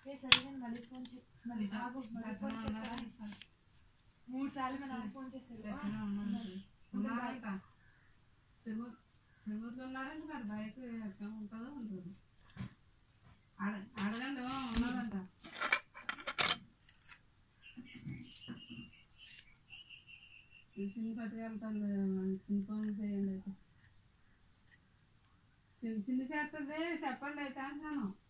మళ్ళీ ఫోన్ మళ్ళీ ఆగు మళ్ళీ ఫోన్ చెప్పాలి 3 సార్లు మా నాన్న ఫోన్ చేశారు తిరుపతిలో ఉన్నారంటే మరి బయట ఉంటుందో ఉంటుంది అడగండి ఉన్నదంట చిన్న పట్టుకెళ్తాను చిన్న పనులు చేయండి అయితే చిన్న చేస్తుంది చెప్పండి అయితే అంటున్నాను